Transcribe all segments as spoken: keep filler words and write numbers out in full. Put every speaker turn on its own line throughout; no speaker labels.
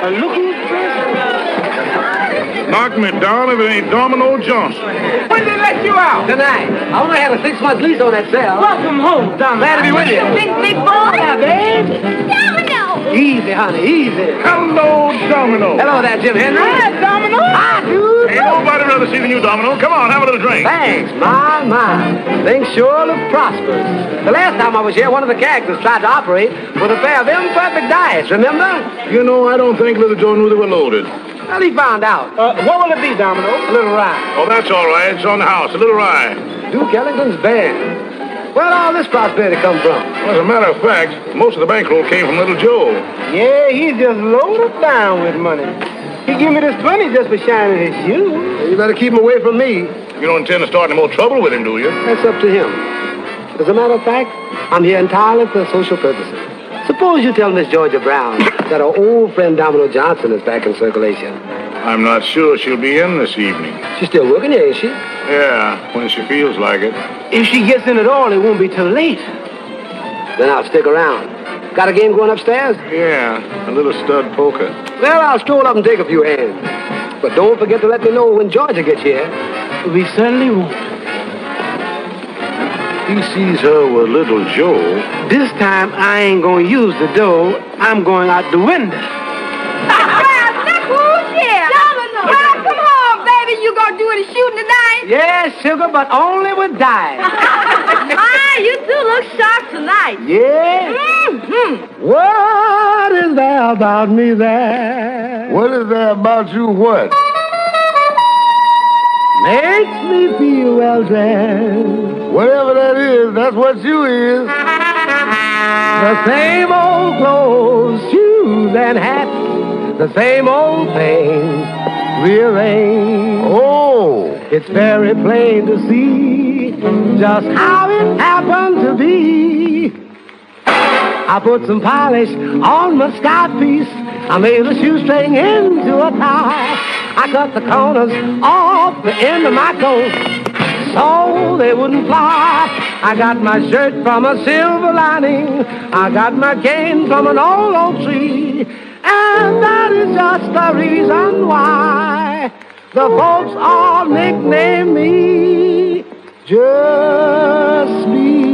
Uh, look who's
Knock me down if it ain't Domino Johnson.
When did they let you out?
Tonight. I only had a six-month lease on that cell.
Welcome home, Domino.
Glad to be with you.
Big, big boy.
Yeah, babe.
Domino.
Easy, honey, easy.
Hello, Domino.
Hello there, Jim Henry.
Hi, Domino.
Hi, dude.
Ain't nobody rather see than you, Domino. Come on, have a little drink.
Thanks, my, my. Things sure look prosperous. The last time I was here, one of the characters tried to operate with a pair of imperfect dice, remember?
You know, I don't think Little Joe knew they were loaded.
Well, he found out.
Uh, what will it be, Domino?
A little rye.
Oh, that's all right. It's on the house. A little rye.
Duke Ellington's band. Where'd all this prosperity come from?
Well, as a matter of fact, most of the bankroll came from Little Joe.
Yeah, he's just loaded down with money. He gave me this money just for shining his shoes.
You better keep him away from me.
You don't intend to start any more trouble with him, do you?
That's up to him. As a matter of fact, I'm here entirely for social purposes. Suppose you tell Miss Georgia Brown that our old friend Domino Johnson is back in circulation.
I'm not sure she'll be in this evening.
She's still working here, ain't she?
Yeah, when she feels like it.
If she gets in at all, it won't be too late.
Then I'll stick around. Got a game going upstairs?
Yeah, a little stud poker.
Well, I'll stroll up and take a few hands. But don't forget to let me know when Georgia gets here.
We certainly won't.
He sees her with Little Joe.
This time, I ain't gonna use the door. I'm going out the window.
Well, look who's here. Domino. Well, come on, baby. You gonna do any shooting tonight?
Yes, sugar, but only with dice.
My, you two look sharp tonight.
Yeah?
Mm-hmm.
What is there about me there?
What is there about you what?
Makes me feel well dressed.
Whatever that is, that's what you is.
The same old clothes, shoes, and hats. The same old things rearranged.
Oh.
It's very plain to see just how it happened to be. I put some polish on my sky piece. I made a shoestring into a tie. I cut the corners off the end of my coat so they wouldn't fly. I got my shirt from a silver lining. I got my cane from an old oak tree. And that is just the reason why the folks all nickname me Just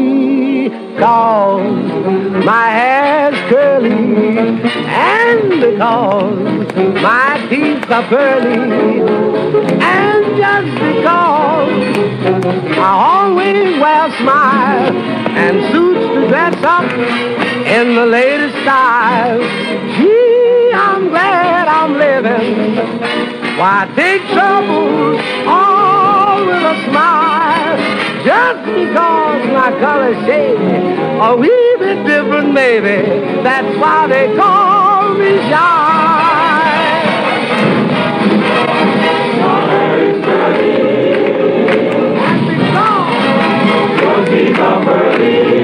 because my hair's curly and because my teeth are pearly and just because I always wear a smile and suits to dress up in the latest style. Gee, I'm glad I'm living. Why take trouble all with a smile? Just because my color shade a wee bit different, maybe. That's why they call me shy. And because